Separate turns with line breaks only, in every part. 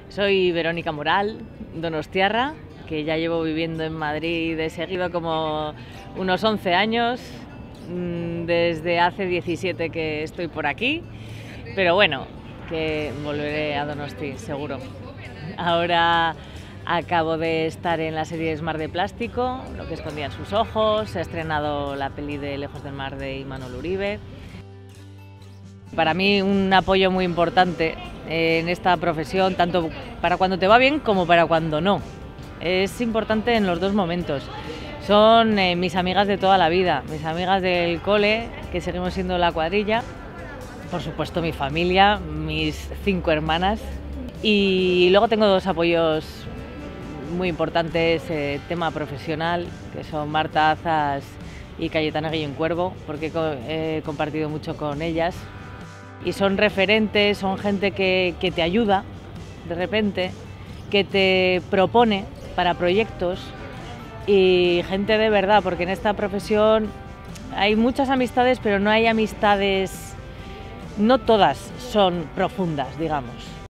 Soy Verónica Moral, donostiarra, que ya llevo viviendo en Madrid de seguido como unos 11 años, desde hace 17 que estoy por aquí, pero bueno, que volveré a Donosti, seguro. Ahora acabo de estar en la serie Mar de Plástico, Lo que escondían sus ojos, se ha estrenado la peli de Lejos del Mar de Imanol Uribe. Para mí un apoyo muy importante en esta profesión, tanto para cuando te va bien como para cuando no. Es importante en los dos momentos. Son mis amigas de toda la vida, mis amigas del cole, que seguimos siendo la cuadrilla, por supuesto mi familia, mis 5 hermanas, y luego tengo dos apoyos muy importantes, tema profesional, que son Marta Azas y Cayetana Guillén Cuervo, porque he compartido mucho con ellas. Y son referentes, son gente que te ayuda de repente, que te propone para proyectos y gente de verdad, porque en esta profesión hay muchas amistades, pero no hay amistades, no todas son profundas, digamos.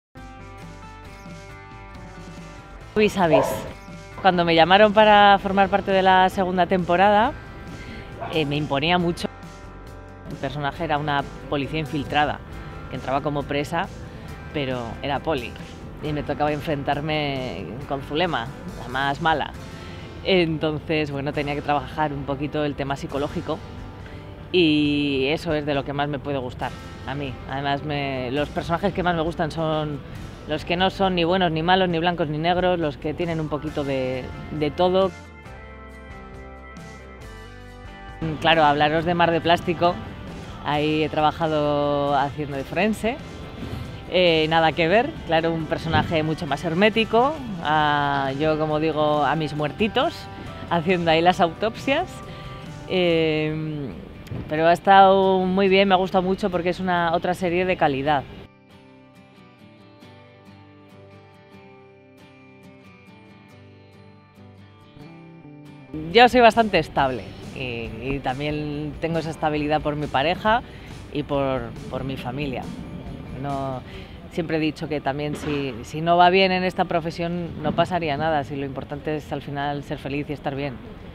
Vis a vis. Cuando me llamaron para formar parte de la segunda temporada, me imponía mucho. El personaje era una policía infiltrada, que entraba como presa, pero era poli. Y me tocaba enfrentarme con Zulema, la más mala. Entonces, bueno, tenía que trabajar un poquito el tema psicológico y eso es de lo que más me puede gustar a mí. Además, los personajes que más me gustan son los que no son ni buenos ni malos, ni blancos ni negros, los que tienen un poquito de todo. Claro, hablaros de Mar de Plástico. Ahí he trabajado haciendo de forense, nada que ver, claro, un personaje mucho más hermético, yo como digo, a mis muertitos, haciendo ahí las autopsias, pero ha estado muy bien, me ha gustado mucho porque es otra serie de calidad. Yo soy bastante estable. Y también tengo esa estabilidad por mi pareja y por mi familia. Siempre he dicho que también si no va bien en esta profesión no pasaría nada, si lo importante es al final ser feliz y estar bien.